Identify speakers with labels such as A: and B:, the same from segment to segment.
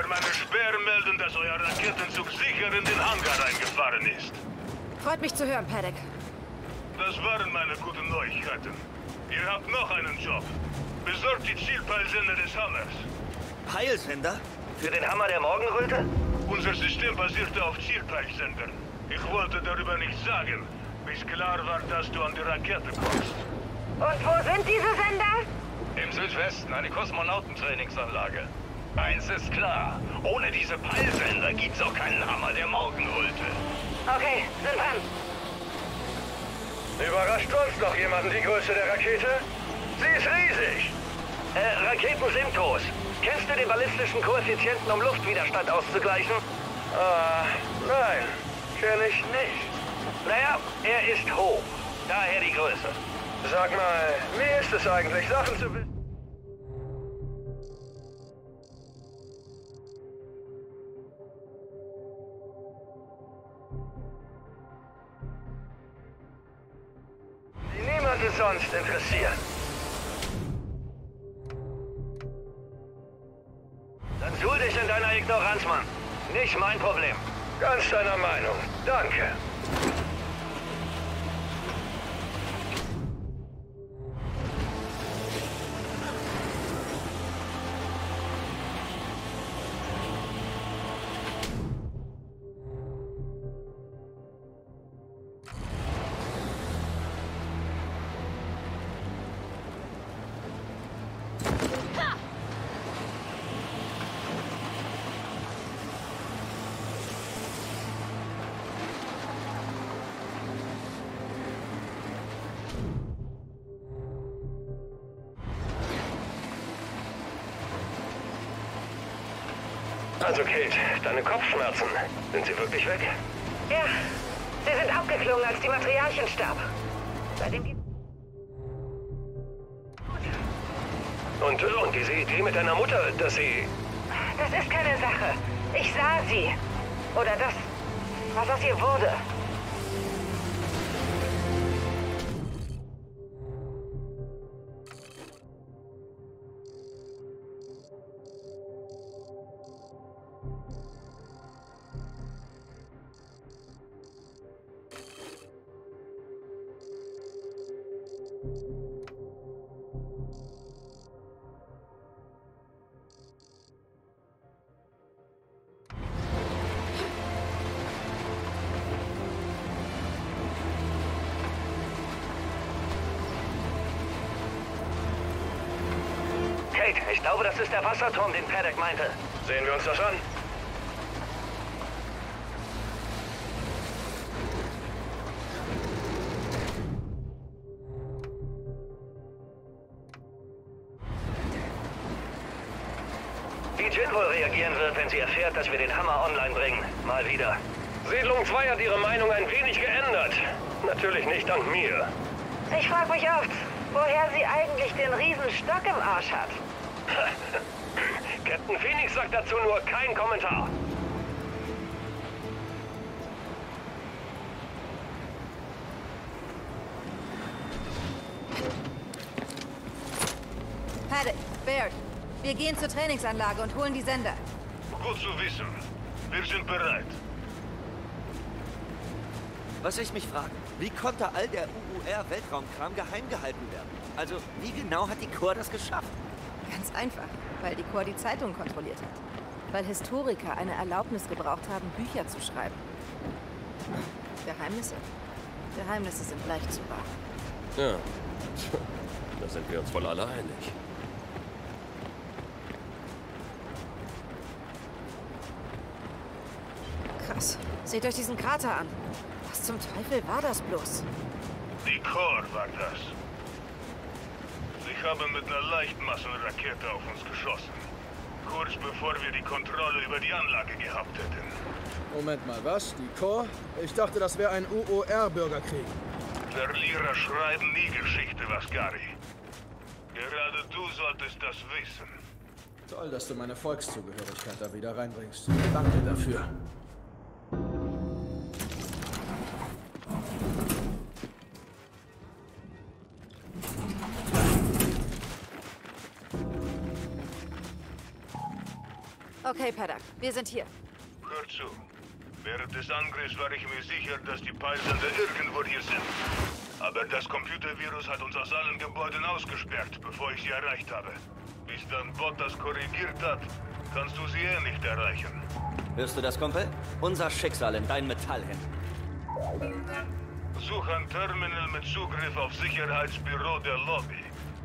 A: Meine Sperren melden, dass euer Raketenzug sicher in den Hangar eingefahren ist.
B: Freut mich zu hören, Paddock.
A: Das waren meine guten Neuigkeiten. Ihr habt noch einen Job. Besorgt die Zielpeilsender des Hammers.
C: Peilsender? Für den Hammer der Morgenröte?
A: Unser System basierte auf Zielpeilsendern. Ich wollte darüber nichts sagen, bis klar war, dass du an die Rakete kommst.
B: Und wo sind diese Sender?
A: Im Südwesten eine Kosmonautentrainingsanlage. Eins ist klar, ohne diese Peilsender gibt's auch keinen Hammer der Morgenröte.
B: Okay, sind dran.
D: Überrascht sonst noch jemanden die Größe der Rakete? Sie ist riesig!
C: Raketen sind groß. Kennst du den ballistischen Koeffizienten, um Luftwiderstand auszugleichen?
D: Nein, kenne ich nicht.
C: Naja, er ist hoch. Daher die Größe.
D: Sag mal, wie ist es eigentlich, Sachen zu wissen? Die niemanden sonst interessieren.
C: Dann suhl dich in deiner Ignoranz, Mann. Nicht mein Problem.
D: Ganz deiner Meinung. Danke. Also Kate, deine Kopfschmerzen, sind sie wirklich weg?
B: Ja, sie sind abgeklungen, als die Materialchen starb. Seitdem geht's gut.
D: Und diese Idee mit deiner Mutter, dass sie...
B: Das ist keine Sache. Ich sah sie. Oder das, was aus ihr wurde.
C: Kate, ich glaube, das ist der Wasserturm, den Paddock meinte.
D: Sehen wir uns das an?
C: Wie Jin wohl reagieren wird, wenn sie erfährt, dass wir den Hammer online bringen. Mal wieder.
D: Siedlung 2 hat ihre Meinung ein wenig geändert. Natürlich nicht dank mir.
B: Ich frage mich oft, woher sie eigentlich den riesen Stock im Arsch hat.
D: Captain Phoenix sagt dazu nur kein Kommentar.
B: Paddock, Baird, wir gehen zur Trainingsanlage und holen die Sender.
A: Gut zu wissen. Wir sind bereit.
E: Was ich mich frage, wie konnte all der UUR-Weltraumkram geheim gehalten werden? Also, wie genau hat die Corps das geschafft?
B: Ganz einfach, weil die Corps die Zeitung kontrolliert hat. Weil Historiker eine Erlaubnis gebraucht haben, Bücher zu schreiben. Geheimnisse? Geheimnisse sind leicht zu wahren.
F: Ja, da sind wir uns wohl alle einig.
B: Krass. Seht euch diesen Krater an. Was zum Teufel war das bloß?
A: Die Corps war das. Sie haben mit einer Leichtmassenrakete auf uns geschossen. Kurz bevor wir die Kontrolle über die Anlage gehabt hätten.
G: Moment mal, was? Die Corps? Ich dachte, das wäre ein UOR-Bürgerkrieg.
A: Verlierer schreiben nie Geschichte, Vascari. Gerade du solltest das wissen.
G: Toll, dass du meine Volkszugehörigkeit da wieder reinbringst. Danke dafür.
B: Okay, Paddock, wir sind hier.
A: Hör zu. Während des Angriffs war ich mir sicher, dass die Peilsender irgendwo hier sind. Aber das Computervirus hat uns aus allen Gebäuden ausgesperrt, bevor ich sie erreicht habe. Bis dann Bot das korrigiert hat, kannst du sie nicht erreichen.
E: Hörst du das, Kumpel? Unser Schicksal in deinen Metallhänden.
A: Such ein Terminal mit Zugriff auf Sicherheitsbüro der Lobby.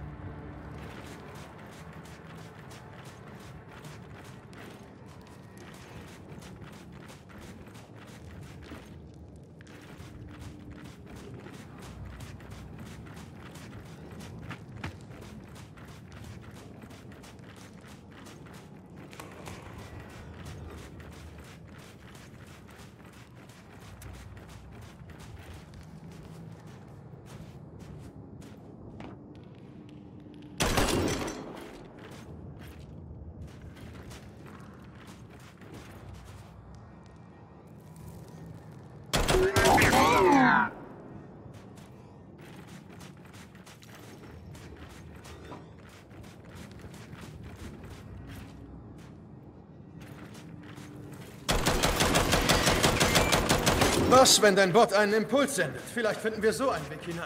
G: Was, wenn dein Bot einen Impuls sendet? Vielleicht finden wir so einen Weg hinein.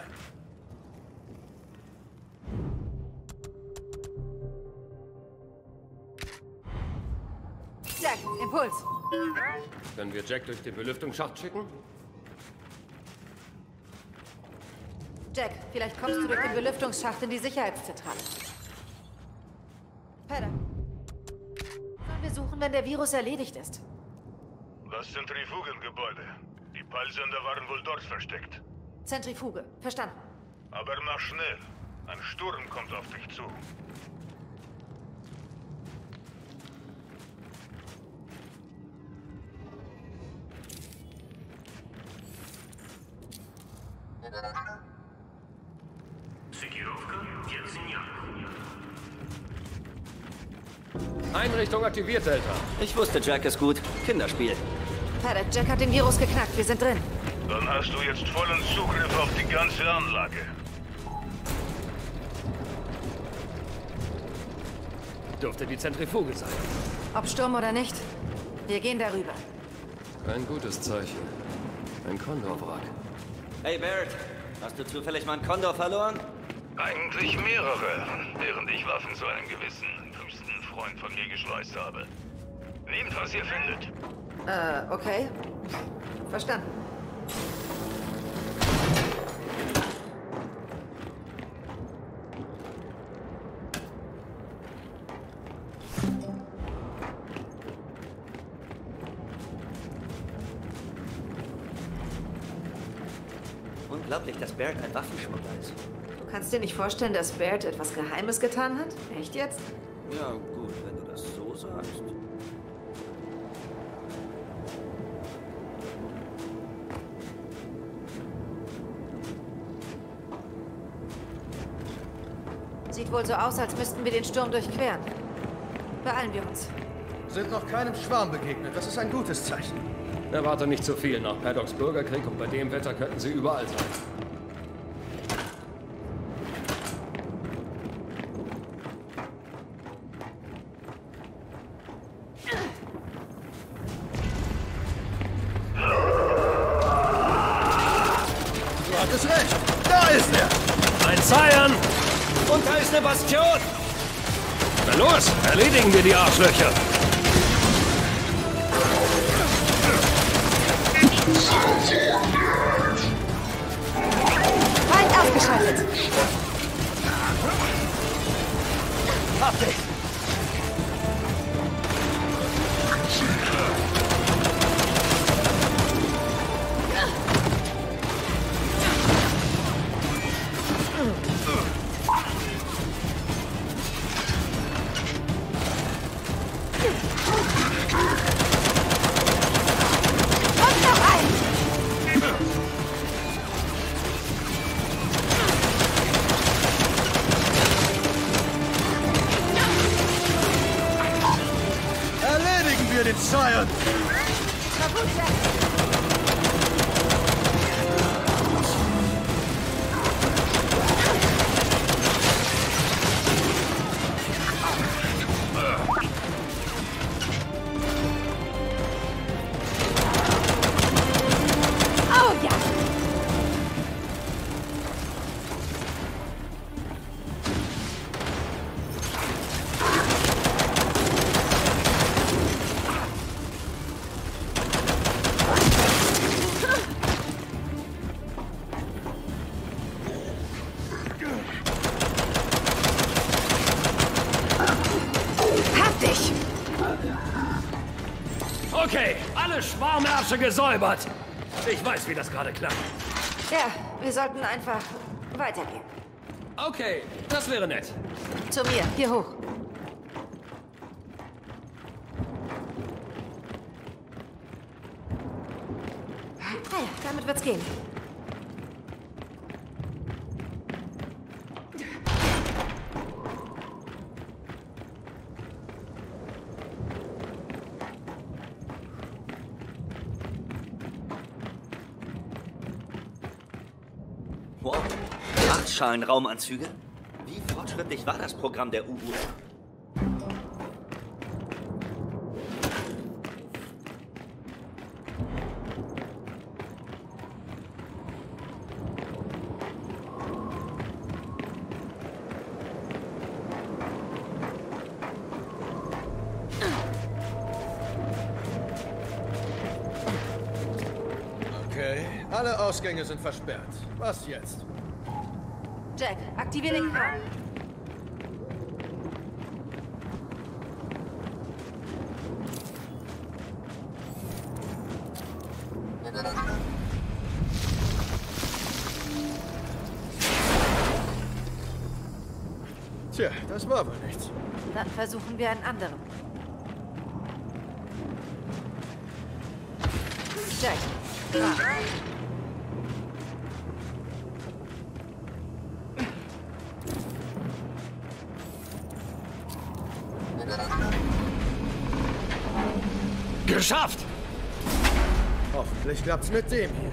B: Jack, Impuls.
F: Können wir Jack durch den Belüftungsschacht schicken?
B: Jack, vielleicht kommst du durch den Belüftungsschacht in die Sicherheitszentrale. Paddock. Sollen wir suchen, wenn der Virus erledigt ist?
A: Das Zentrifugengebäude. Die Peilsender waren wohl dort versteckt.
B: Zentrifuge. Verstanden.
A: Aber mach schnell. Ein Sturm kommt auf dich zu.
F: Einrichtung aktiviert, Delta.
E: Ich wusste, Jack ist gut. Kinderspiel.
B: Paddock, Jack hat den Virus geknackt. Wir sind drin.
A: Dann hast du jetzt vollen Zugriff auf die ganze Anlage.
F: Dürfte die Zentrifuge sein.
B: Ob Sturm oder nicht, wir gehen darüber.
F: Ein gutes Zeichen. Ein Kondorwrack.
E: Hey, Barrett. Hast du zufällig mal einen Kondor verloren?
A: Eigentlich mehrere, während ich Waffen zu einem gewissen höchsten Freund von mir geschleust habe. Nehmt, was ihr findet.
B: Okay. Verstanden.
E: Unglaublich, dass Barrett ein Waffenschmuggler ist.
B: Du kannst dir nicht vorstellen, dass Barrett etwas Geheimes getan hat? Echt jetzt?
E: Ja, gut, wenn du das so sagst.
B: Sieht wohl so aus, als müssten wir den Sturm durchqueren. Beeilen wir uns.
G: Sind noch keinem Schwarm begegnet. Das ist ein gutes Zeichen.
F: Erwarte nicht zu viel nach Paddocks Bürgerkrieg und bei dem Wetter könnten sie überall sein.
G: Du hattest recht. Da ist er.
F: Ein Zion!
E: Und da ist eine Bastion!
F: Na los, erledigen wir die Arschlöcher!
B: Feind ausgeschaltet!
E: Hab dich!
B: Und noch ein!
G: Erledigen wir den Zion.
B: Na gut, Jack.
F: Okay, alle Schwarmärsche gesäubert. Ich weiß, wie das gerade klang.
B: Ja, wir sollten einfach weitergehen.
F: Okay, das wäre nett.
B: Zu mir, hier hoch. Ah ja, damit wird's gehen.
E: Wow. 8 Schalenraumanzüge? Wie fortschrittlich war das Programm der UUR?
G: Okay, alle Ausgänge sind versperrt. Was jetzt?
B: Jack, aktiviere den Kran.
G: Tja, das war wohl nichts.
B: Dann versuchen wir einen anderen. Jack, Kran.
F: Geschafft!
G: Hoffentlich klappt's mit dem hier.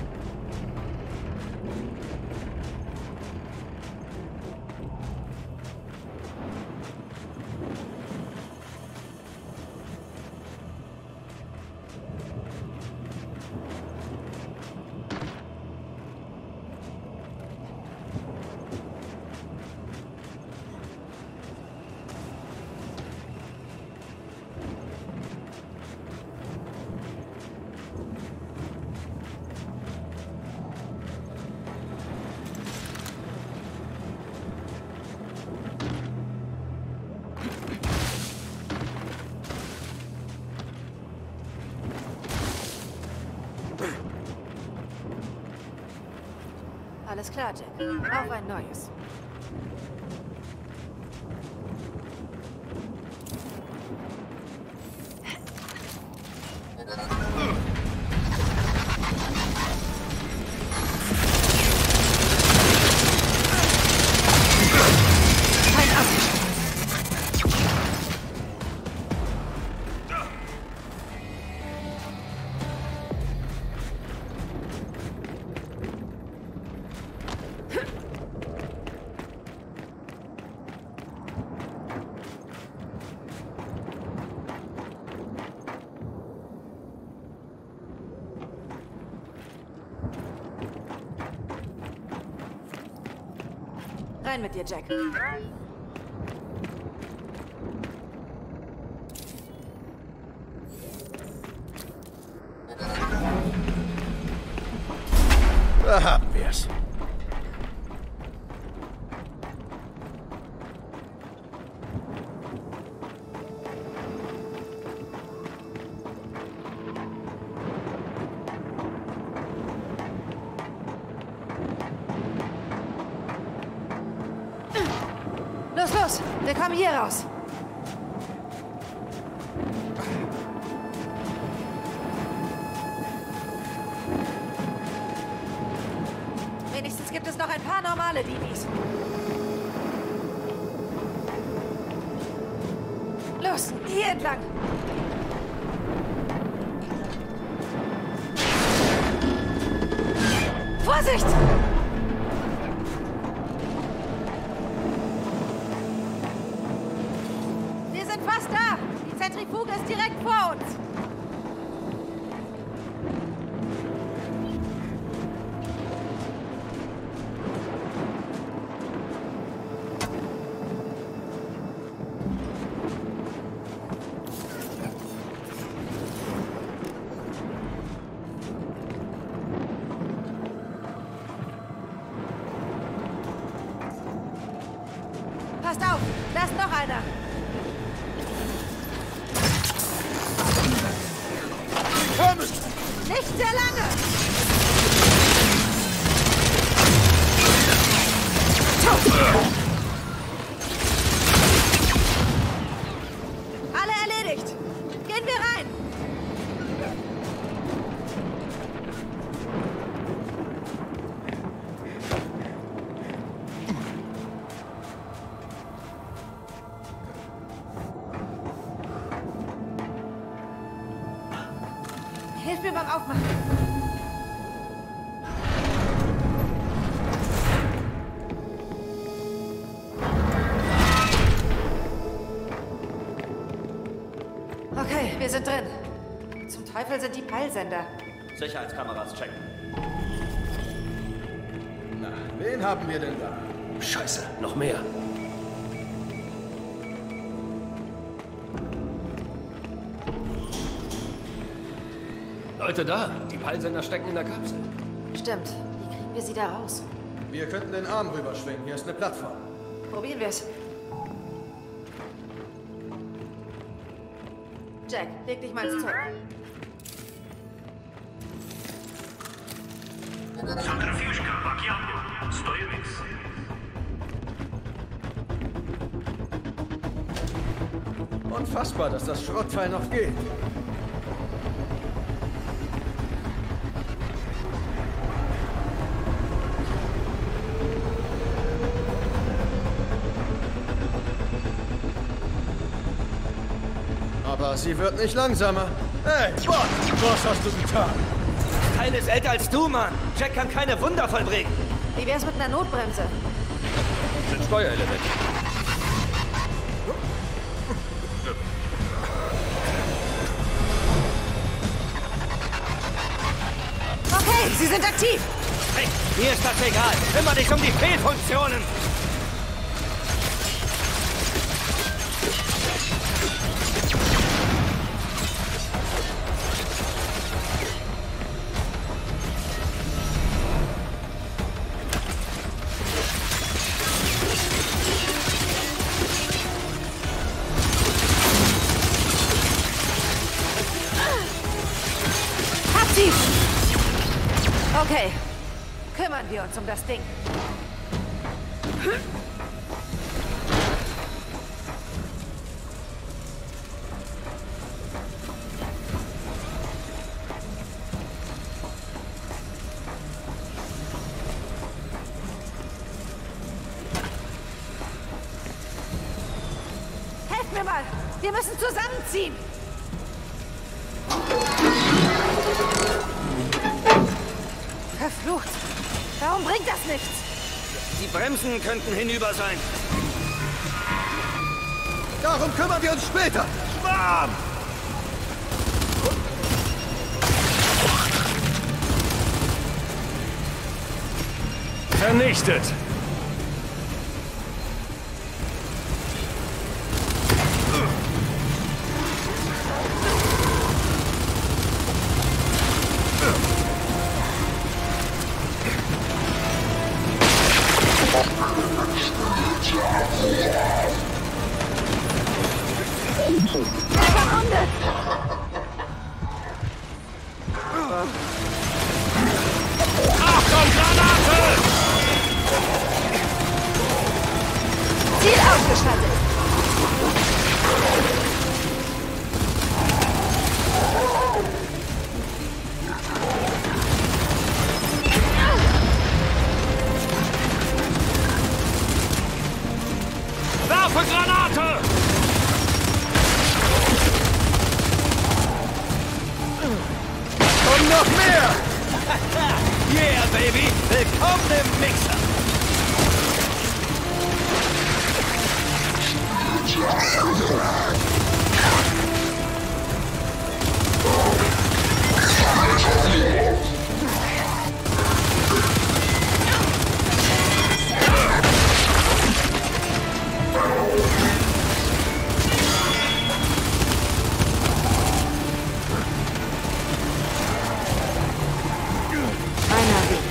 B: Alles klar, Jack. Auf ein neues. Rein mit dir, Jack.
G: Da haben wir's.
B: Los, los! Wir kommen hier raus. Wenigstens gibt es noch ein paar normale Divis. Los, hier entlang. Vorsicht! Wir sind fast da. Die Zentrifuge ist direkt vor uns. Passt auf, da ist noch einer. Nicht sehr lange! Alle erledigt! Gehen wir rein! Hilf mir beim Aufmachen. Okay, wir sind drin. Zum Teufel sind die Peilsender.
E: Sicherheitskameras checken.
G: Na, wen haben wir denn da?
F: Scheiße, noch mehr. Leute da, die Peilsender stecken in der Kapsel.
B: Stimmt. Wie kriegen wir sie da raus?
G: Wir könnten den Arm rüberschwingen. Hier ist eine Plattform.
B: Probieren wir es. Jack, leg dich mal ins Zeug.
G: Unfassbar, dass das Schrottteil noch geht. Aber sie wird nicht langsamer. Hey, Bob, was hast du getan?
E: Das Teil ist älter als du, Mann. Jack kann keine Wunder vollbringen.
B: Wie wär's mit einer Notbremse?
F: Das sind Steuerelemente.
B: Okay, sie sind aktiv.
E: Hey, mir ist das egal. Kümmere dich um die Fehlfunktionen.
B: Aktiv. Okay, kümmern wir uns um das Ding. Helft mir mal! Wir müssen zusammenziehen! Verflucht! Warum bringt das nichts?
E: Die Bremsen könnten hinüber sein.
G: Darum kümmern wir uns später. Bam!
F: Vernichtet!
B: Verwundet!
F: Achtung, Granate!
B: Ziel ausgeschaltet!
F: Werfe Granate!
G: Und noch mehr!
E: Yeah, Baby! Willkommen im Mixer!
B: Einer Weg.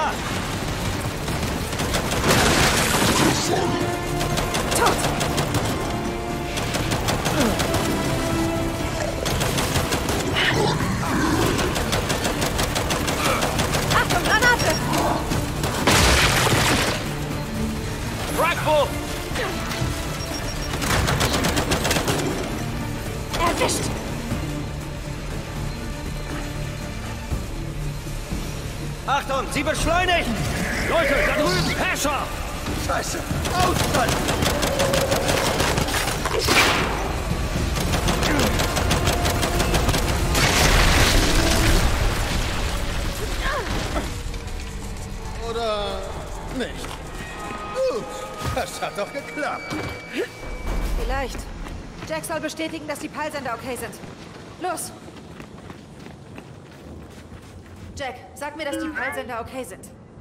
E: da!
B: Tot! Achtung, Granate!
E: Fragwurf!
B: Erwischt!
E: Achtung, sie beschleunigt!
F: Leute, da drüben! Herrscher!
G: Scheiße! Ausfall! Oder nicht? Gut, das hat doch geklappt.
B: Vielleicht. Jack soll bestätigen, dass die Peilsender okay sind. Los! Jack, sag mir, dass die Peilsender okay sind.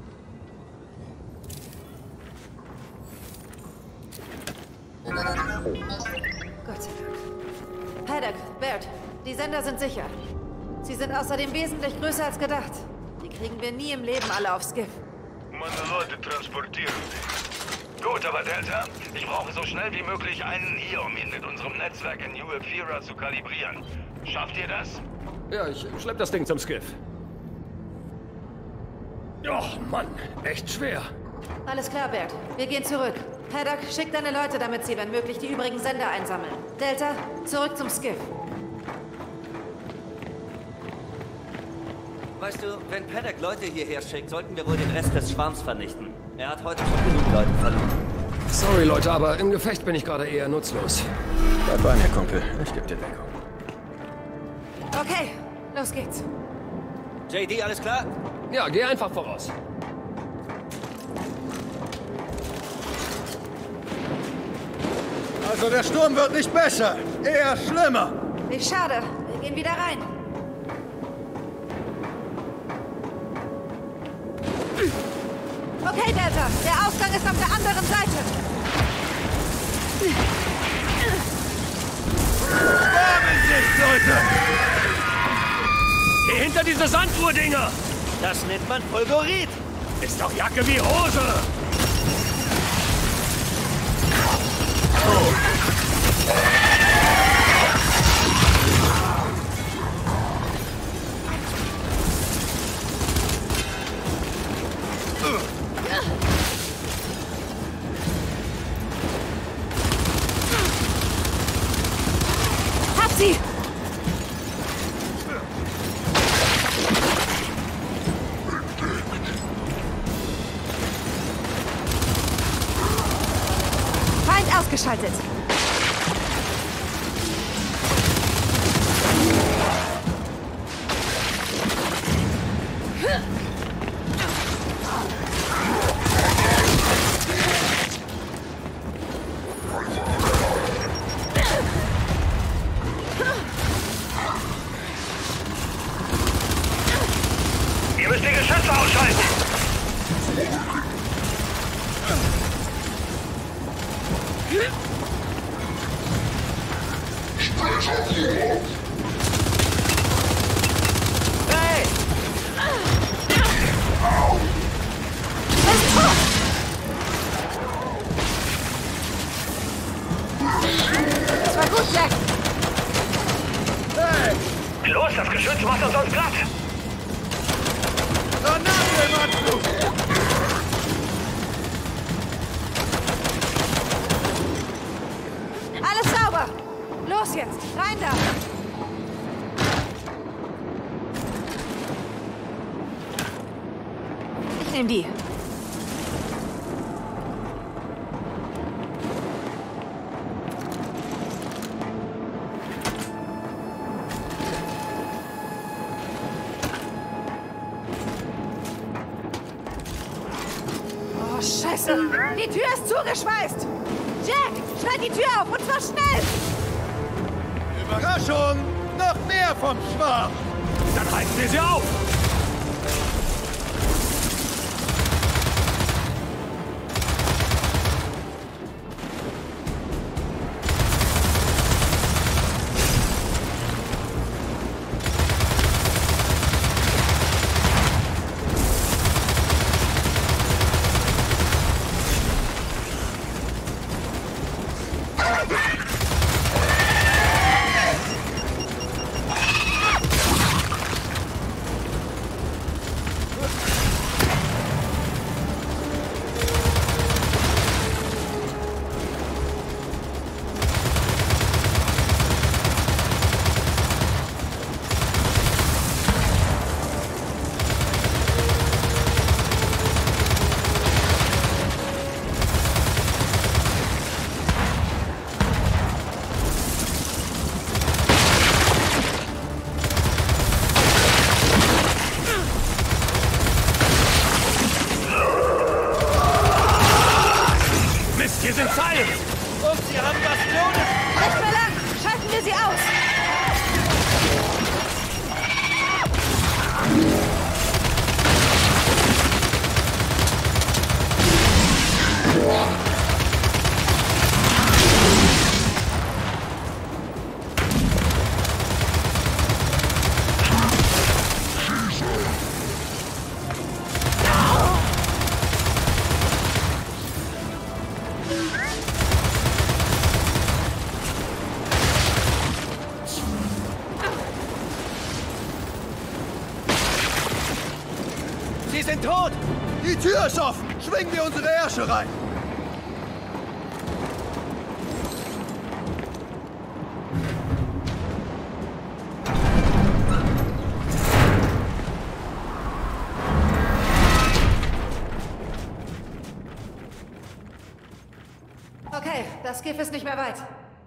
B: Gott sei Dank. Paddock, Baird, die Sender sind sicher. Sie sind außerdem wesentlich größer als gedacht. Die kriegen wir nie im Leben alle aufs Skiff.
A: Meine Leute transportieren sie.
D: Gut, aber Delta, ich brauche so schnell wie möglich einen hier, um ihn mit unserem Netzwerk in New Ephyra zu kalibrieren. Schafft ihr das?
F: Ja, ich schlepp das Ding zum Skiff. Oh Mann, echt schwer.
B: Alles klar, Baird. Wir gehen zurück. Paddock, schick deine Leute, damit sie, wenn möglich, die übrigen Sender einsammeln. Delta, zurück zum Skiff.
E: Weißt du, wenn Paddock Leute hierher schickt, sollten wir wohl den Rest des Schwarms vernichten. Er hat heute schon genug Leute verloren.
F: Sorry, Leute, aber im Gefecht bin ich gerade eher nutzlos.
G: Bleib bei mir, Kumpel. Ich geb dir Deckung.
B: Okay, los geht's.
E: JD, alles klar?
F: Ja, geh einfach voraus.
G: Also der Sturm wird nicht besser, eher schlimmer.
B: Wie schade. Wir gehen wieder rein. Okay, Delta. Der Ausgang ist auf der anderen Seite.
G: Vorsicht, Leute!
F: Geh hinter diese Sanduhr-Dinger!
E: Das nennt man Fulgurit.
F: Ist doch Jacke wie Hose!
B: Hab sie! Feind ausgeschaltet.
D: Ihr müsst die Geschütze ausschalten!
E: Hey!
B: Ist tot! Das war gut, Jack.
D: Los, das Geschütz macht uns sonst platt!
G: Granate im Anflug!
B: Alles sauber. Los jetzt. Rein da. Ich nehme die. Oh, Scheiße. Die Tür ist zugeschweißt. Jack, schneid die Tür auf und zwar schnell.
G: Überraschung! Noch mehr vom Schwarm!
F: Dann halten wir sie auf! sind Science!
E: Und sie haben was Todes!
B: Nicht mehr lang! Schalten wir sie aus!
E: Sie sind tot!
G: Die Tür ist offen! Schwingen wir unsere Ärsche rein!
B: Okay, das Gift ist nicht mehr weit.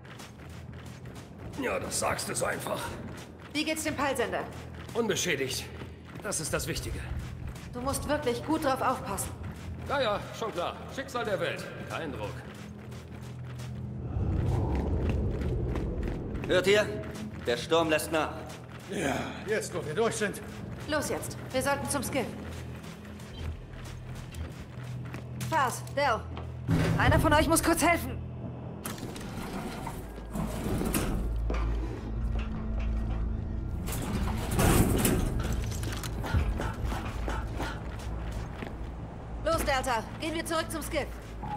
F: Ja, das sagst du so einfach.
B: Wie geht's dem Peilsender?
F: Unbeschädigt. Das ist das Wichtige.
B: Du musst wirklich gut drauf aufpassen.
F: Ja, ja, schon klar. Schicksal der Welt. Kein Druck.
E: Hört ihr? Der Sturm lässt nach.
G: Ja, jetzt, wo wir durch sind.
B: Los jetzt. Wir sollten zum Skiff. Fast, Dell. Einer von euch muss kurz helfen. Los, Delta. Gehen wir zurück zum Skiff.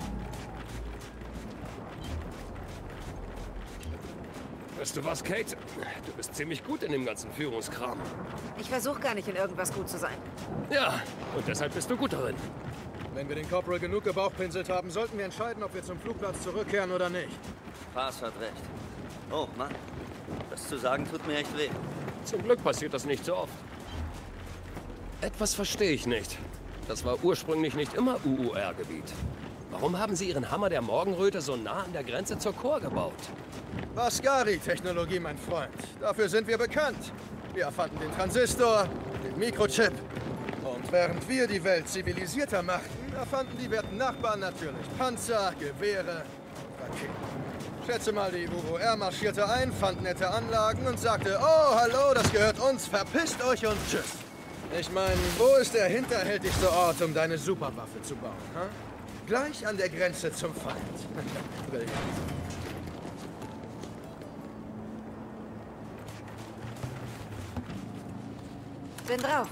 F: Weißt du was, Kate? Du bist ziemlich gut in dem ganzen Führungskram.
B: Ich versuche gar nicht in irgendwas gut zu sein.
F: Ja, und deshalb bist du gut darin.
G: Wenn wir den Corporal genug gebauchpinselt haben, sollten wir entscheiden, ob wir zum Flugplatz zurückkehren oder nicht.
E: Paz hat recht. Oh, Mann. Das zu sagen tut mir echt weh.
F: Zum Glück passiert das nicht so oft. Etwas verstehe ich nicht. Das war ursprünglich nicht immer UUR-Gebiet. Warum haben Sie Ihren Hammer der Morgenröte so nah an der Grenze zur Chor gebaut?
G: Vascari-Technologie, mein Freund. Dafür sind wir bekannt. Wir erfanden den Transistor, den Mikrochip. Und während wir die Welt zivilisierter machten, erfanden die werten Nachbarn natürlich Panzer, Gewehre und Raketen. Schätze mal, die UUR marschierte ein, fand nette Anlagen und sagte, oh, hallo, das gehört uns, verpisst euch und tschüss. Ich meine, wo ist der hinterhältigste Ort, um deine Superwaffe zu bauen, ha? Gleich an der Grenze zum Feind. Brillant.
B: Bin drauf.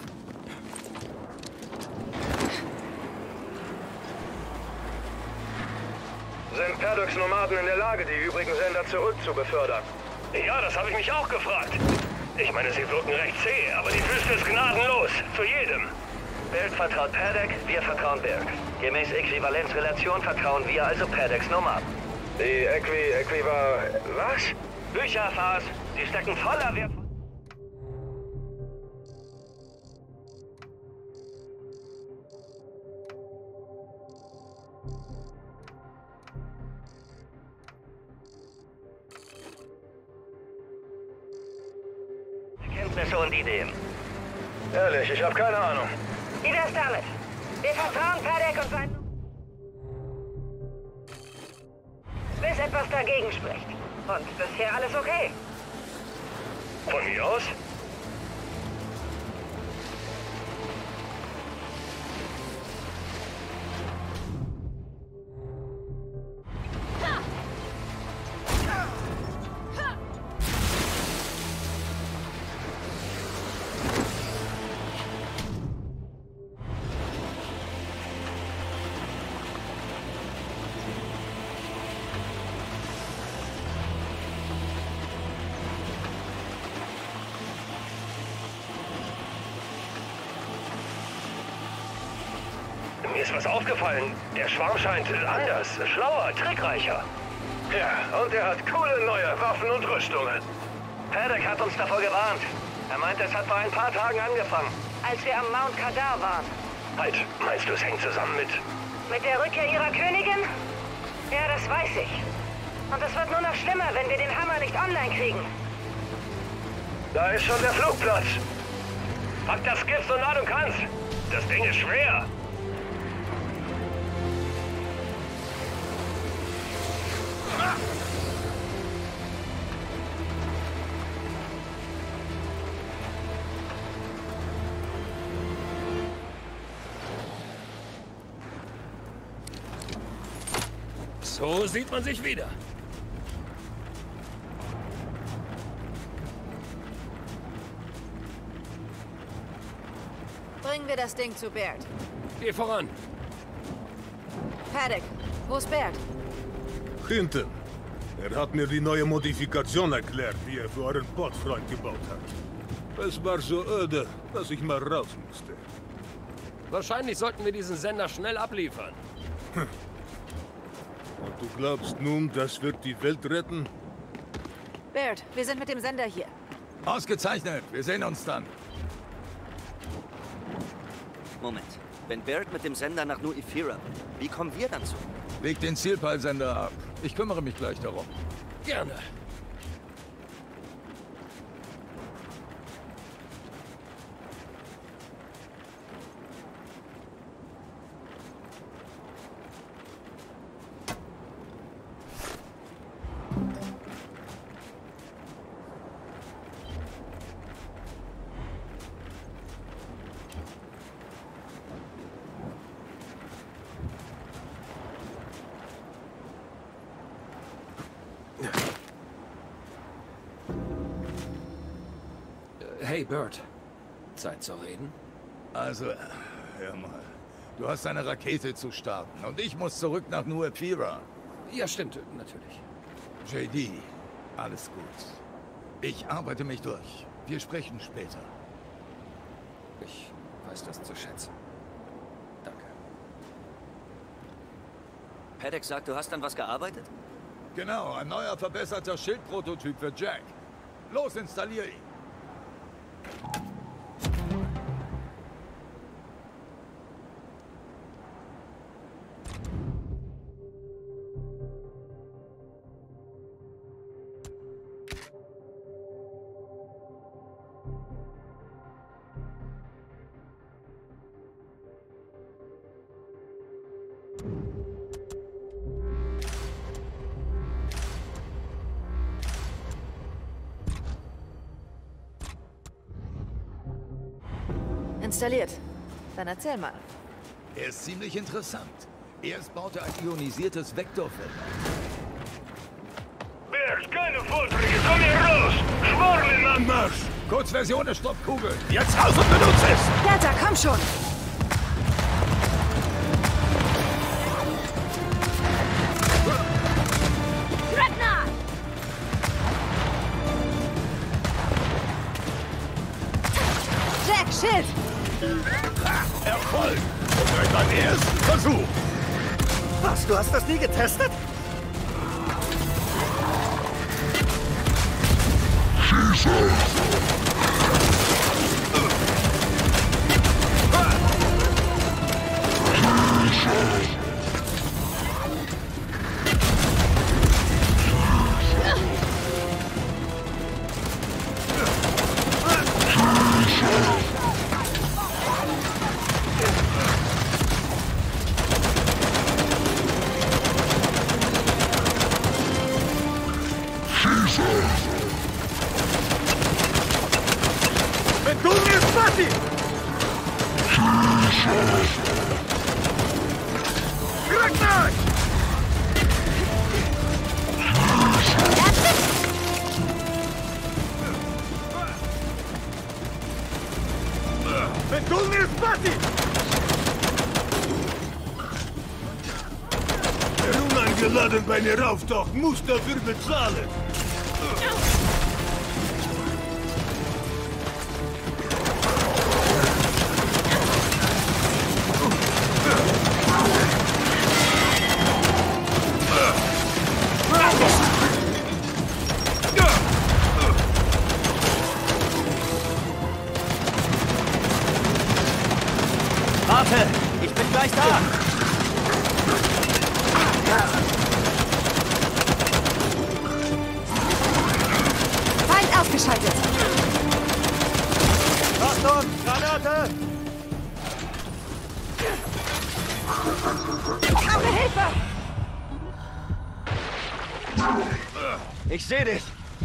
C: Sind Paddox Nomaden in der Lage, die übrigen Sender zurückzubefördern? Ja, das habe ich mich auch gefragt. Ich meine, sie wirken recht zäh, aber die Wüste ist gnadenlos. Zu jedem. Berg vertraut Paddock, wir vertrauen Berg. Gemäß Äquivalenzrelation vertrauen wir also Paddox Nomaden. Die was? Bücher, Fas. Die stecken voller Wert. Kenntnisse und Ideen. Ehrlich, ich habe keine Ahnung.
H: Wie wär's damit? Wir vertrauen Paddock und sein... Bis etwas dagegen spricht. Und bisher alles okay.
C: Von mir aus? Mir ist was aufgefallen. Der Schwarm scheint anders, schlauer, trickreicher. Ja, und er hat coole neue Waffen und Rüstungen.
H: Paddock hat uns davor gewarnt. Er meinte, es hat vor ein paar Tagen angefangen. Als wir am Mount Kadar waren.
C: Halt, meinst du, es hängt zusammen mit...
H: Mit der Rückkehr ihrer Königin? Ja, das weiß ich. Und es wird nur noch schlimmer, wenn wir den Hammer nicht online kriegen.
C: Da ist schon der Flugplatz. Pack das Gift so nah du kannst. Das Ding ist schwer.
F: So sieht man sich wieder.
B: Bringen wir das Ding zu Baird.
F: Geh voran.
B: Paddock, wo ist Baird?
I: Hinten. Er hat mir die neue Modifikation erklärt, die er für euren Bordfreund gebaut hat. Es war so öde, dass ich mal raus musste.
F: Wahrscheinlich sollten wir diesen Sender schnell abliefern.
I: Und du glaubst nun, das wird die Welt retten?
B: Baird, wir sind mit dem Sender hier.
D: Ausgezeichnet. Wir sehen uns dann.
E: Moment. Wenn Baird mit dem Sender nach New Ephyra will, wie kommen wir dann zu?
D: Leg den Zielpeilsender ab. Ich kümmere mich gleich darum.
F: Gerne. Hey, Baird. Zeit zu reden?
D: Also, hör mal. Du hast eine Rakete zu starten und ich muss zurück nach New Ephyra.
F: Ja, stimmt, natürlich.
D: JD, alles gut. Ich arbeite mich durch. Wir sprechen später.
F: Ich weiß das zu schätzen. Danke.
E: Paddock sagt, du hast an was gearbeitet?
D: Genau, ein neuer verbesserter Schildprototyp für Jack. Los, installier ihn.
B: Installiert. Dann erzähl mal.
D: Er ist ziemlich interessant. Erst baut er ein ionisiertes Vektorfeld auf.
C: Baird, keine Vorträge, komm hier raus! Schworlen an Marsch!
D: Kurzversion der Stoppkugel.
C: Jetzt raus und benutze es!
B: Delta, komm schon! Jack, Schild!
C: Erfolg! Und beim ersten Versuch!
G: Was, du hast das nie getestet?
I: Der unangeladene bei einer Auftaucht muss dafür bezahlen.
E: Warte, ich bin gleich da.
B: Feind ausgeschaltet.
G: Achtung, Granate!
B: Ich brauche Hilfe!
E: Ich sehe dich.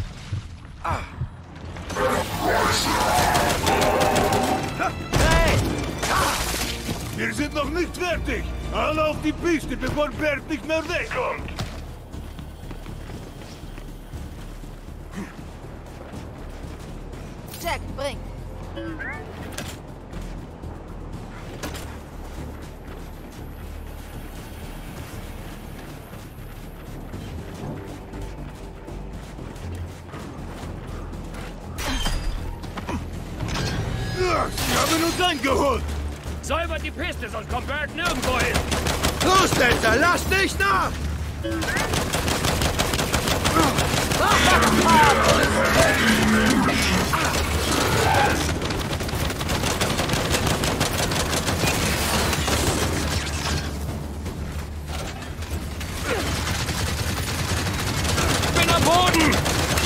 E: Hey!
I: Wir sind noch nicht fertig. Alle auf die Piste, bevor Baird nicht mehr wegkommt.
B: Jack, bring.
I: Sie haben uns eingeholt!
F: Säubert die Piste, sonst kommt Bird nirgendwo hin!
G: Los, Delta, lass nicht nach!
F: Ich bin am Boden!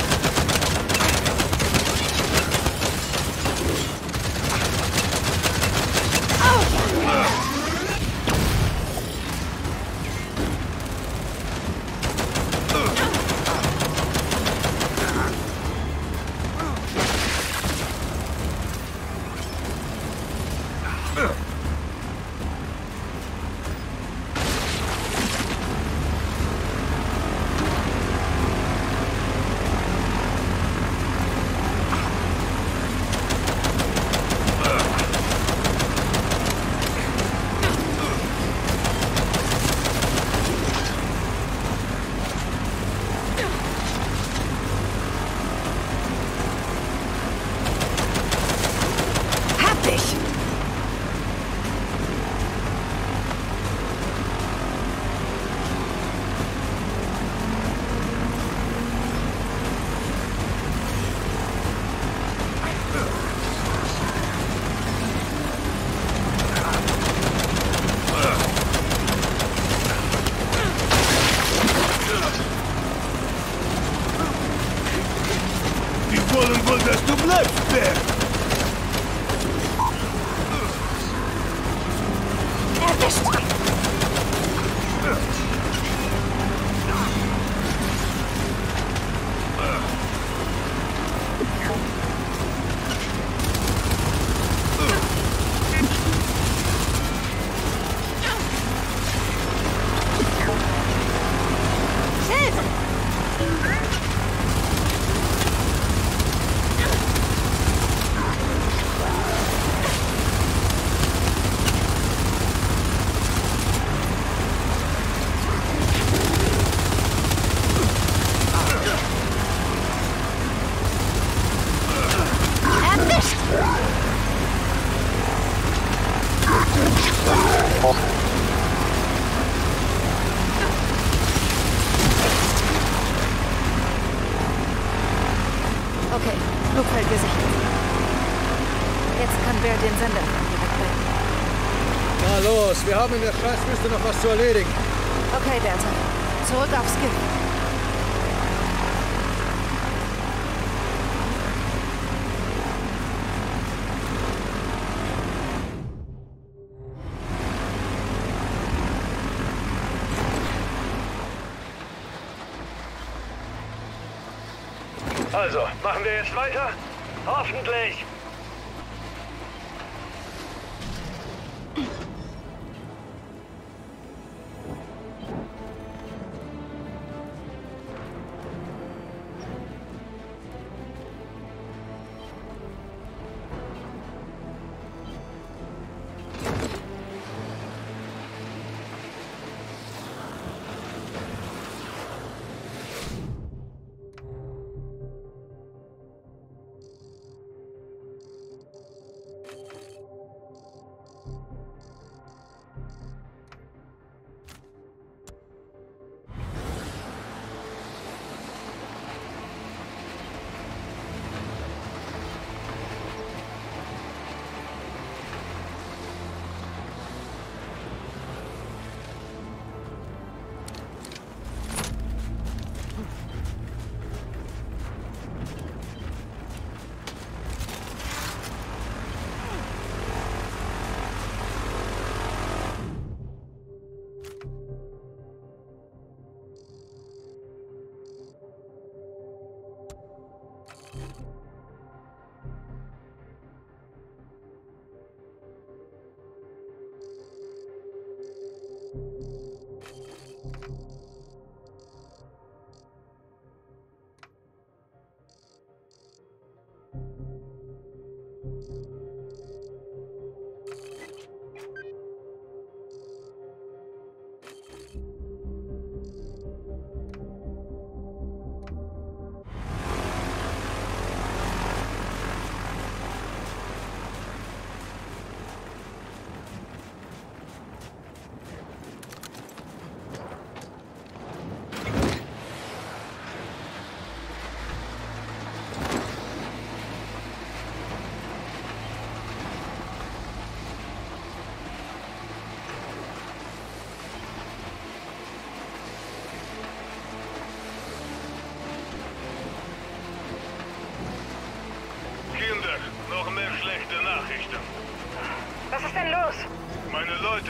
I: Die wollen wohl, dass du bleibst, Bert!
H: Erwischt!
B: Okay, Flugfeld gesichert. Jetzt kann Bert den Sender direkt bringen.
G: Na los, wir haben in der Scheißwüste noch was zu erledigen.
B: Okay, Bertha. Zurück aufs Schiff.
C: Also, machen wir jetzt weiter? Hoffentlich.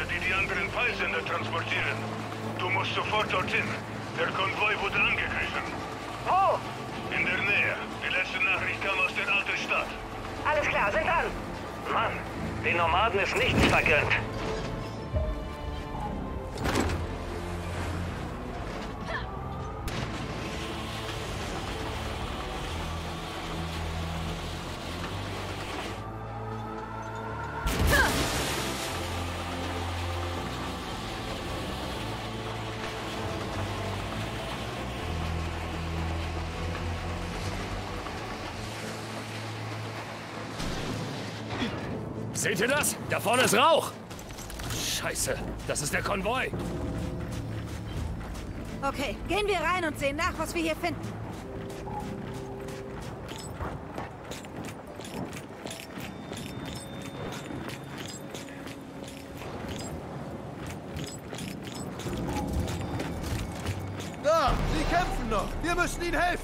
A: die die anderen Peilsender transportieren. Du musst sofort dorthin. Der Konvoi wurde angegriffen.
H: Wo?
A: In der Nähe. Die letzte Nachricht kam aus der alten Stadt.
H: Alles klar, sind dran.
C: Mann, den Nomaden ist nichts vergönnt.
F: Seht ihr das? Da vorne ist Rauch! Scheiße, das ist der Konvoi.
B: Okay, gehen wir rein und sehen nach, was wir hier finden.
G: Da, sie kämpfen noch. Wir müssen ihnen helfen.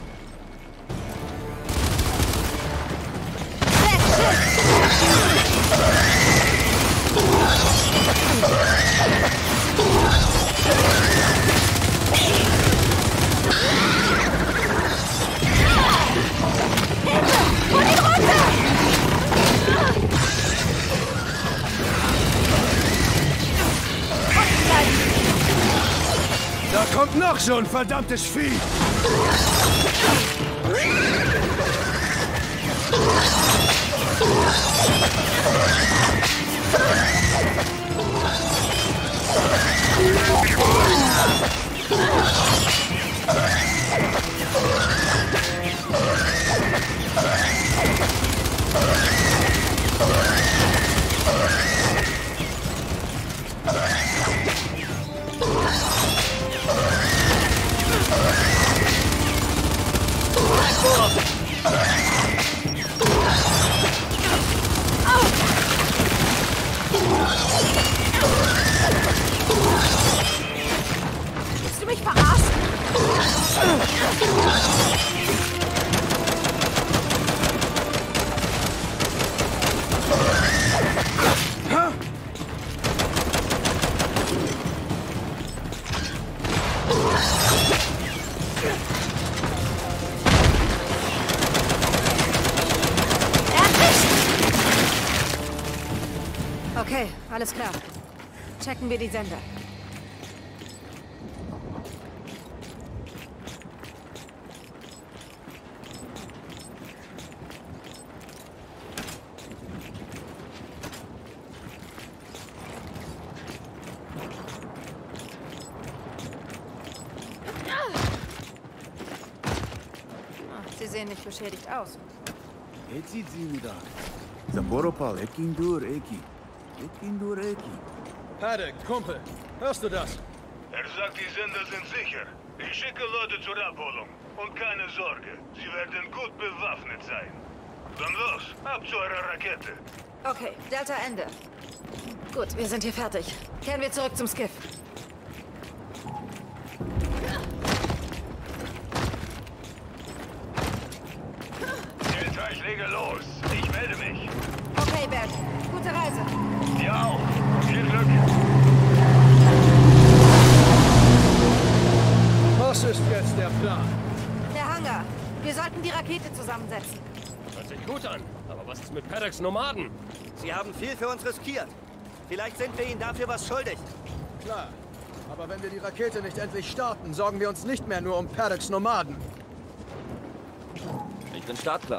G: Da kommt noch so ein verdammtes Vieh.
B: Willst du mich verarschen? Okay, alles klar. Checken wir die Sender. Sie sehen nicht beschädigt aus.
G: Paddock, Kumpel, hörst du das?
A: Er sagt, die Sender sind sicher. Ich schicke Leute zur Abholung. Und keine Sorge, sie werden gut bewaffnet sein. Dann los, ab zu eurer Rakete.
B: Okay, Delta Ende. Gut, wir sind hier fertig. Kehren wir zurück zum Skiff.
D: Delta, ich lege los. Ich melde mich.
B: Okay, Bert. Gute Reise.
D: Dir auch. Viel Glück.
G: Was ist jetzt der Plan?
B: Der Hangar. Wir sollten die Rakete zusammensetzen.
F: Hört sich gut an. Aber was ist mit Paddocks Nomaden?
E: Sie haben viel für uns riskiert. Vielleicht sind wir ihnen dafür was schuldig.
G: Klar. Aber wenn wir die Rakete nicht endlich starten, sorgen wir uns nicht mehr nur um Paddocks Nomaden.
E: Ich bin startklar.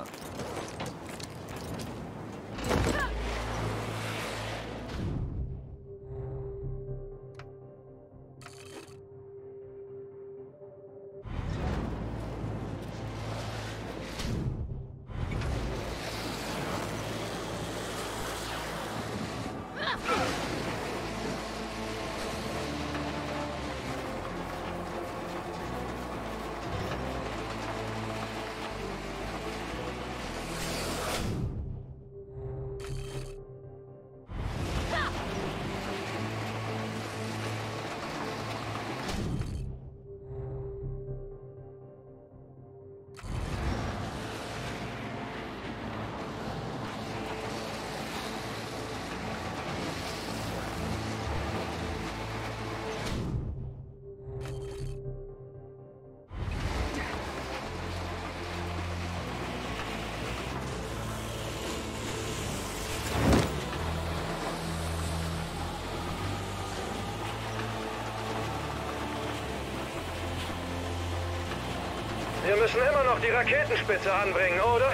C: Wir müssen immer noch die Raketenspitze anbringen, oder?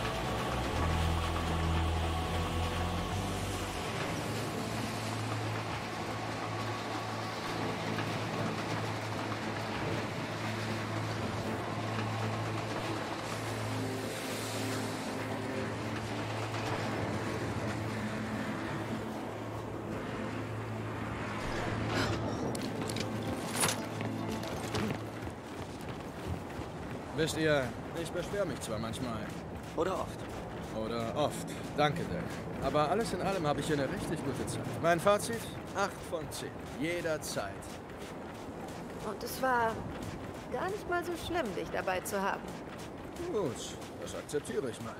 G: Wisst ihr, ich beschwere mich zwar manchmal.
E: Oder oft.
G: Oder oft. Danke, Dirk. Aber alles in allem habe ich hier eine richtig gute Zeit. Mein Fazit? 8 von 10. Jederzeit.
B: Und es war gar nicht mal so schlimm, dich dabei zu haben.
G: Gut, das akzeptiere ich mal.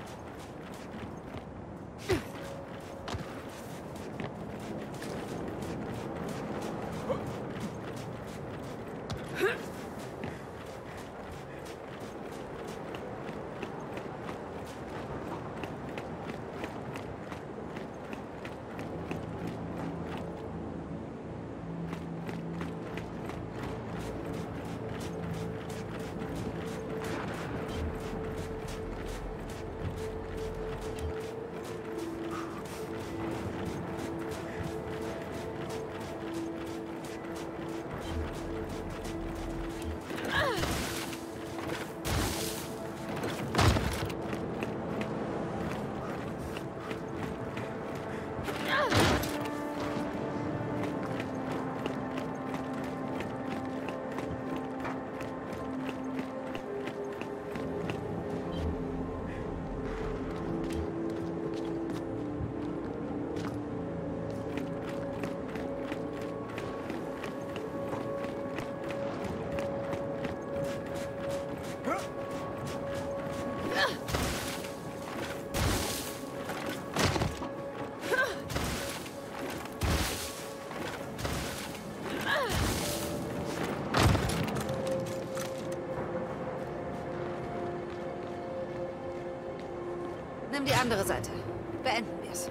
B: Nimm die andere Seite. Beenden wir es.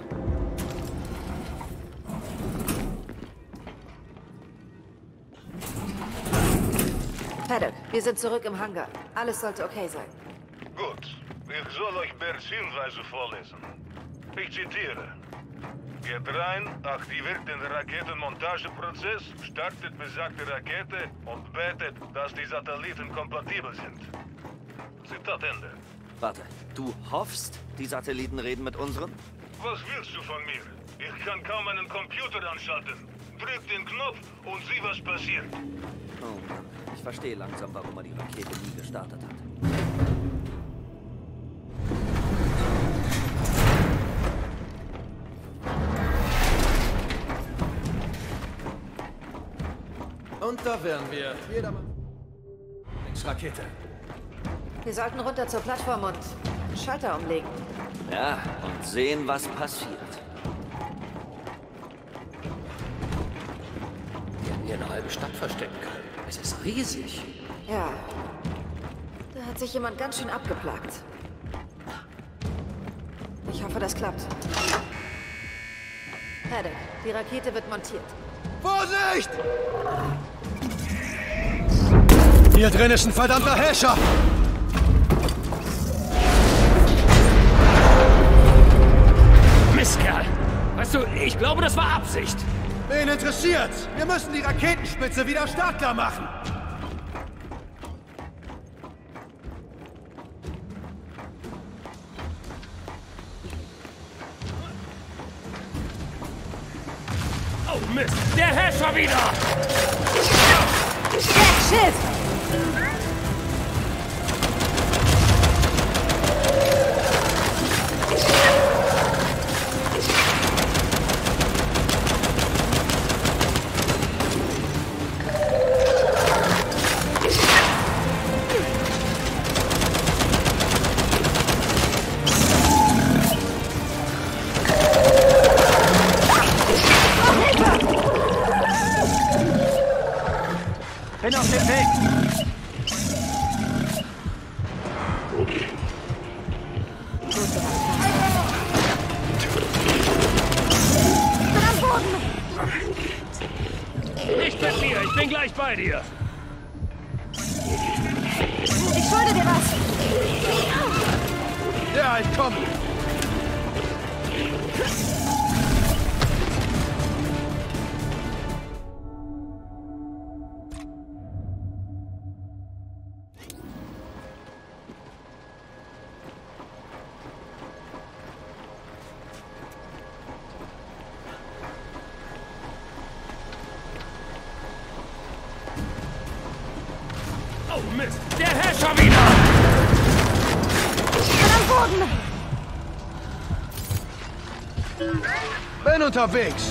B: Paddock, wir sind zurück im Hangar. Alles sollte okay sein.
A: Gut. Ich soll euch Berts Hinweise vorlesen. Ich zitiere. Geht rein, aktiviert den Raketenmontageprozess, startet besagte Rakete und betet, dass die Satelliten kompatibel sind. Zitat Ende.
E: Warte, du hoffst, die Satelliten reden mit unseren?
A: Was willst du von mir? Ich kann kaum einen Computer anschalten. Drück den Knopf und sieh, was passiert.
E: Oh Mann, ich verstehe langsam, warum er die Rakete nie gestartet hat.
G: Und da wären wir. Jedermann. Links Rakete.
B: Wir sollten runter zur Plattform und einen Schalter umlegen.
E: Ja, und sehen, was passiert.
F: Wir hätten hier eine halbe Stadt verstecken können. Es ist riesig.
B: Ja. Da hat sich jemand ganz schön abgeplagt. Ich hoffe, das klappt. Paddock, die Rakete wird montiert.
G: Vorsicht! Hier drin ist ein verdammter Häscher!
F: Mistkerl! Weißt du, ich glaube, das war Absicht.
G: Wen interessiert's? Wir müssen die Raketenspitze wieder startklar machen!
F: Oh Mist, der Häscher wieder!
B: Shit!
C: Bin auf dem Weg!
F: Nicht mit mir, ich bin gleich bei dir.
B: Ich schulde dir was.
G: Ja, ich komme.
F: Oh Mist, der Herrscher wieder!
B: Am Boden!
G: Bin unterwegs.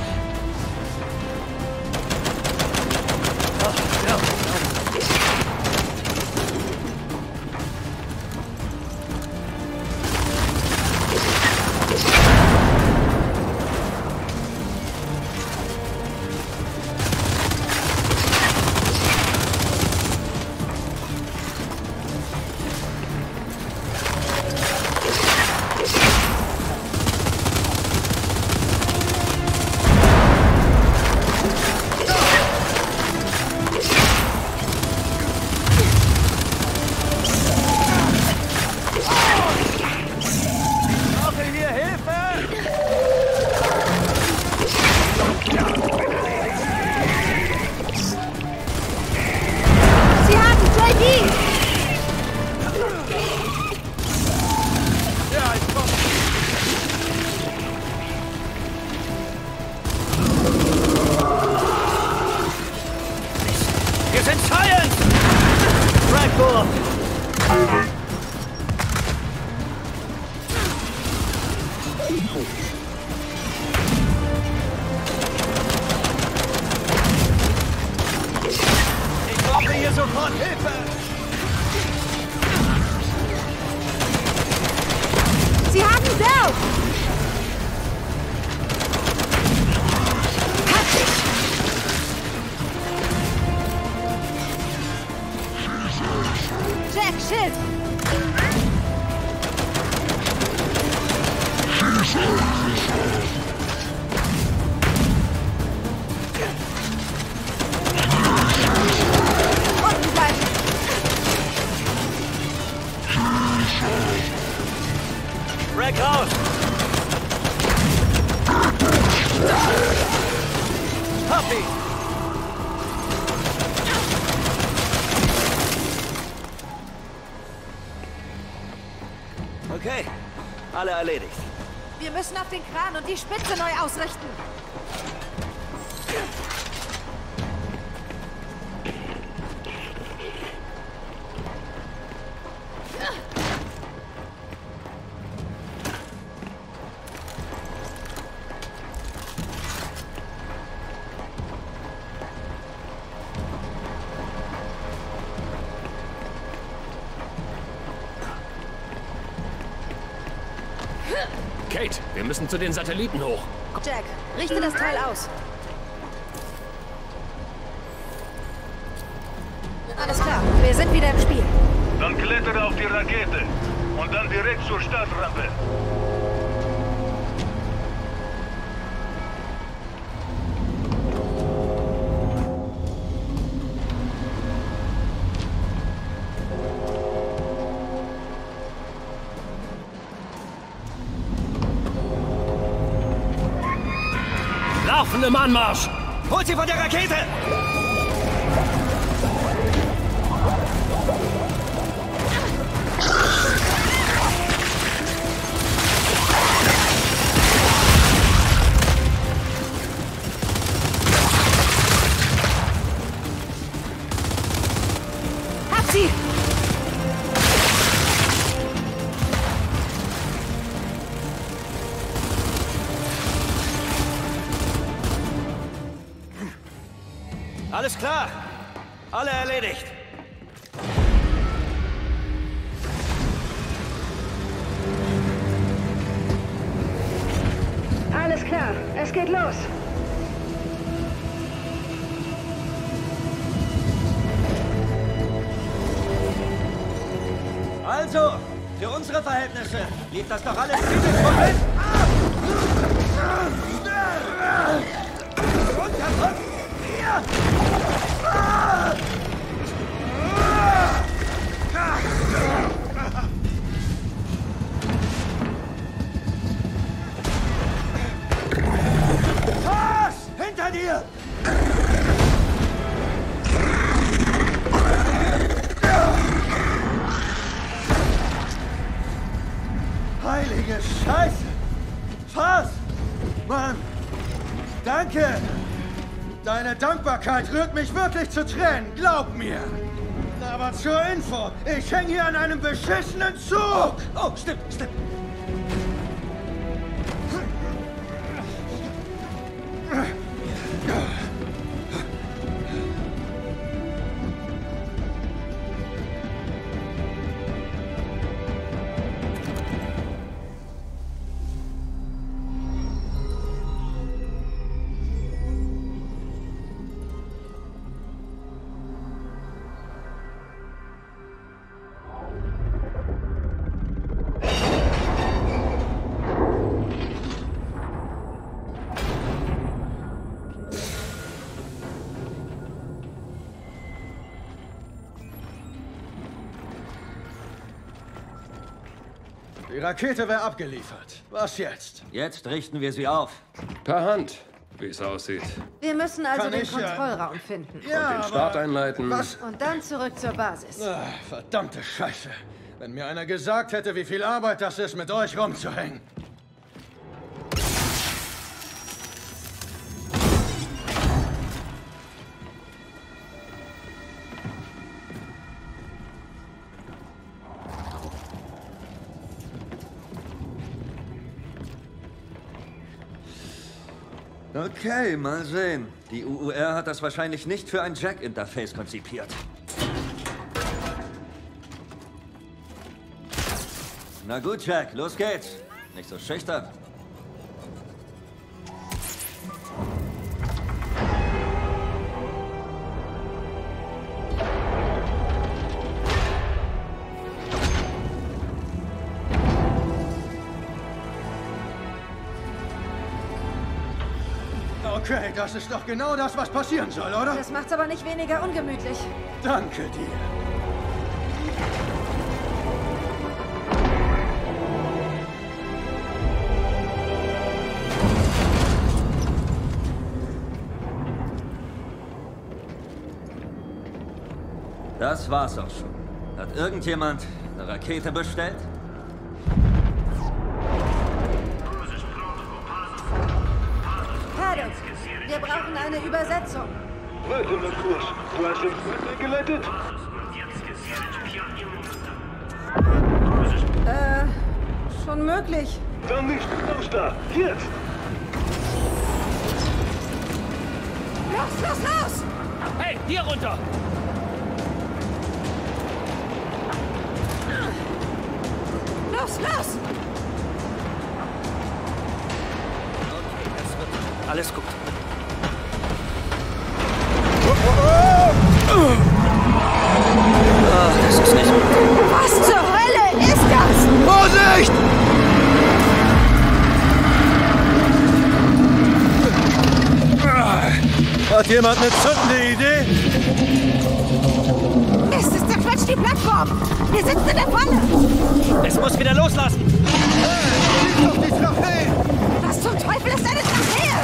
E: Wir sind Science! Fragor! Ich brauche hier sofort Hilfe!
B: Sie haben Dell! Jack, Schild! Unten bleiben!
E: Rack raus! Puppy! Okay, alle erledigt.
B: Wir müssen auf den Kran und die Spitze neu ausrichten.
F: Kate, wir müssen zu den Satelliten hoch.
B: Jack, richte das Teil aus. Alles klar, wir sind wieder im Spiel.
A: Dann klettere auf die Rakete und dann direkt zur Startrampe.
F: Laufen im Anmarsch!
E: Holt sie von der Rakete!
B: Hab sie!
E: Alles klar! Alle erledigt!
H: Alles klar, es geht los.
E: Also, für unsere Verhältnisse lief das doch alles ziemlich korrekt. Runter von mir!
G: Deine Dankbarkeit rührt mich wirklich zu Tränen, glaub mir. Aber zur Info, ich hänge hier an einem beschissenen Zug.
E: Oh, stimmt.
G: Die Rakete wäre abgeliefert. Was jetzt?
E: Jetzt richten wir sie auf.
F: Per Hand, wie es aussieht.
B: Wir müssen also
G: Kann
B: den
G: ich,
B: Kontrollraum finden.
G: Ja,
F: Den Start einleiten.
G: Was?
B: Und dann zurück zur Basis.
G: Verdammte Scheiße. Wenn mir einer gesagt hätte, wie viel Arbeit das ist, mit euch rumzuhängen.
E: Okay, mal sehen. Die UUR hat das wahrscheinlich nicht für ein Jack-Interface konzipiert. Na gut, Jack, los geht's. Nicht so schüchtern.
G: Okay, das ist doch genau das, was passieren soll, oder?
B: Das macht's aber nicht weniger ungemütlich.
G: Danke dir.
E: Das war's auch schon. Hat irgendjemand eine Rakete bestellt?
B: Paddock, wir brauchen eine Übersetzung.
C: Weiter mit Kurs. Du hast den Flug geleitet?
B: Schon möglich.
C: Dann nicht raus da. Jetzt!
B: Los, los, los!
F: Hey, hier runter!
B: Los, los!
E: Okay, es wird alles gut. Das ist nicht gut.
B: Was zur Hölle ist das?
G: Vorsicht! Hat jemand eine zündende Idee?
B: Mist, es zerquetscht die Plattform. Wir sitzen in der Falle.
E: Es muss wieder loslassen.
G: Hey, auf die Trophäe!
B: Was zum Teufel ist eine Trophäe?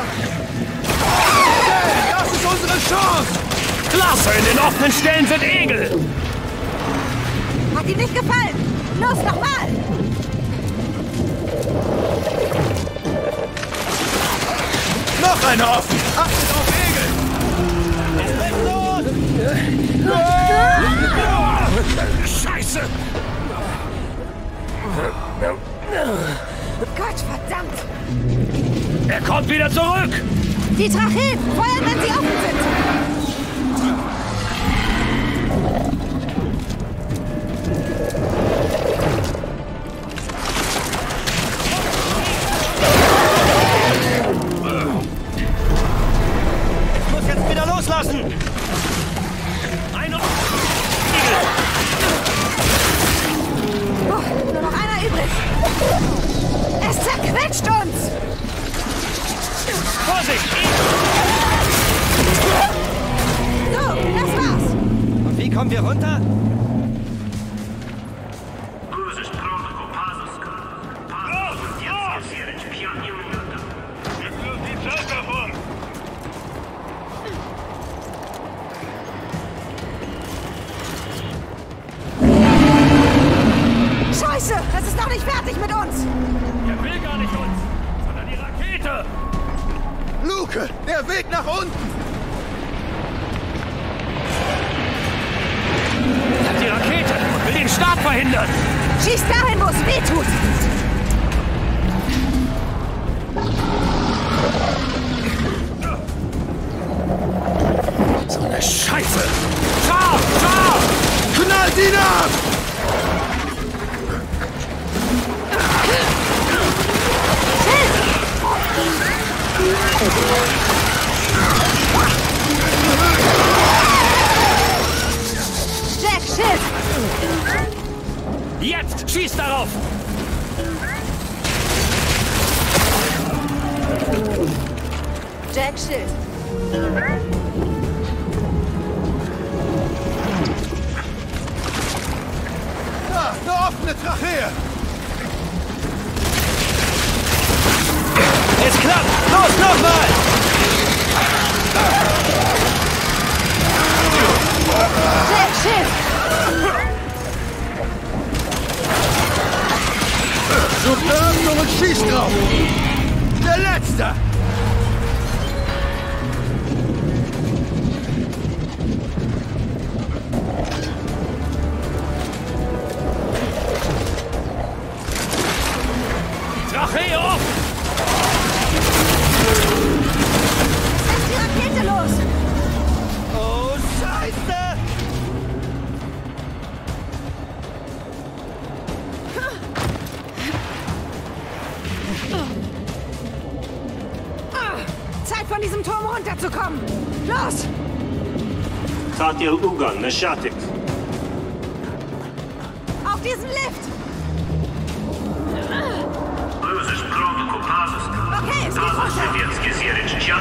G: Hey, das ist unsere Chance!
F: Klasse, in den offenen Stellen sind Egel!
B: Hat ihm nicht gefallen. Los, nochmal.
G: Noch eine offen! Achtet auf Egel!
F: Scheiße!
B: Gott verdammt.
F: Er kommt wieder zurück!
B: Die Tracheen feuern, wenn sie offen sind.
E: Ich muss jetzt wieder loslassen.
B: Oh, nur noch einer übrig. Es zerquetscht uns.
F: Vorsicht!
B: So, das war's.
E: Und wie kommen wir runter?
C: Die Zeit davon!
B: Scheiße, es ist noch nicht fertig mit uns.
F: Er will gar nicht uns, sondern die Rakete!
G: Luke, der Weg nach unten!
F: verhindern!
B: Schieß dahin, wo es weh tut!
F: So eine Scheiße! Schau! Schau!
G: Knallt ihn ab!
B: Jack, Schild!
F: Jetzt! Schieß darauf!
B: Jack, Schild!
G: Da, eine offene Trachee!
E: Es klappt! Los, nochmal!
B: Jack, Schild!
G: Sucht eine Öffnung und schießt drauf! Der Letzte!
F: Trachee auf!
B: Lass die Rakete los!
E: Oh, Scheiße!
B: Zeit, von diesem Turm runterzukommen! Los!
C: خاطر أوغان نشاتك.
B: Auf diesen Lift! Okay, es geht runter!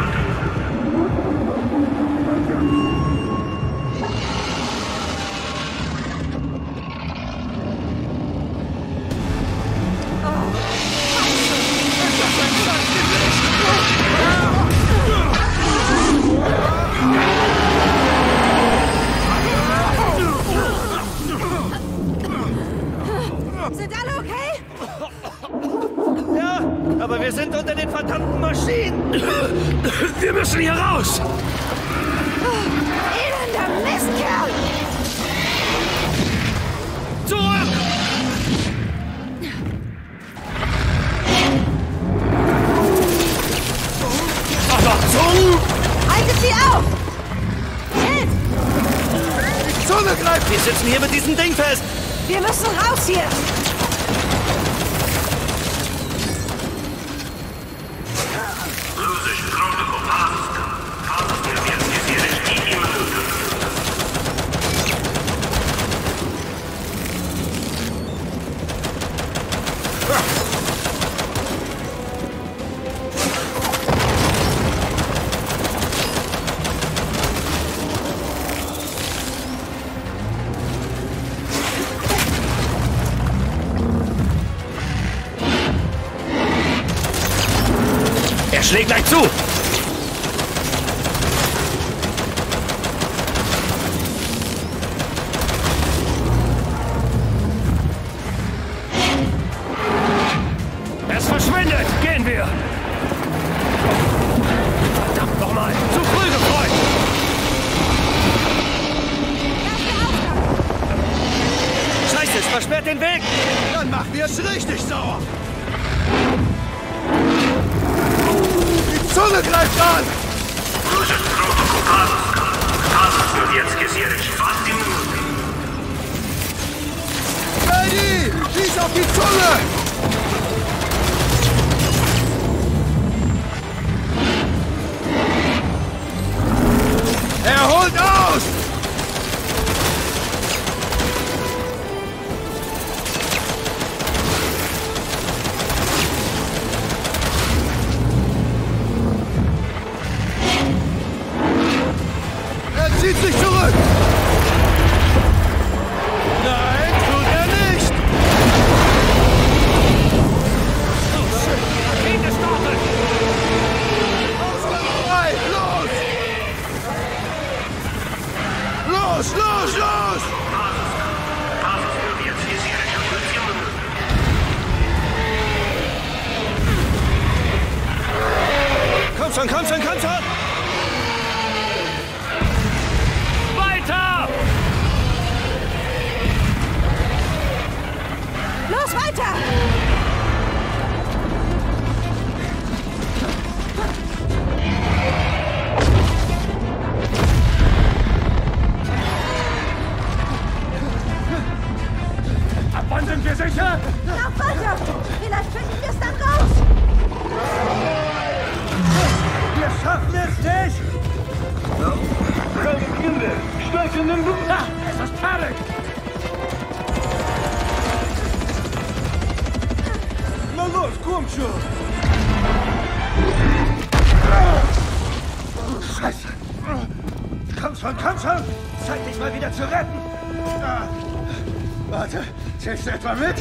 B: Sind alle okay?
E: Ja, aber wir sind unter den verdammten Maschinen!
F: Wir müssen hier raus!
B: Elender Mistkerl!
F: Zurück! Achtung!
B: Haltet sie auf! Schild!
G: Zunge greift!
E: Wir sitzen hier mit diesem Ding fest!
B: Wir müssen raus hier!
F: Er schlägt gleich zu! Es verschwindet! Gehen wir! Verdammt nochmal! Zu früh gefreut!
E: Scheiße, es versperrt den Weg!
G: Dann machen wir es richtig sauer! Die Zunge greift an! Eddie! Schieß auf die Zunge! Er holt aus! Er zieht sich zurück! Nein, tut er nicht!
F: Rakete startet!
G: Frei! Los! Los, los, los!
E: Komm schon, komm schon, komm schon!
F: Weiter!
G: sicher?
B: Lauf weiter! Vielleicht finden wir es dann raus!
G: Wir schaffen es nicht!
C: Keine Kinder! Steig in den Bus!
G: Da! Es ist Tarek! Na los, komm schon! Scheiße! Komm schon! Zeit, dich mal wieder zu retten! Warte, zählst du etwa mit?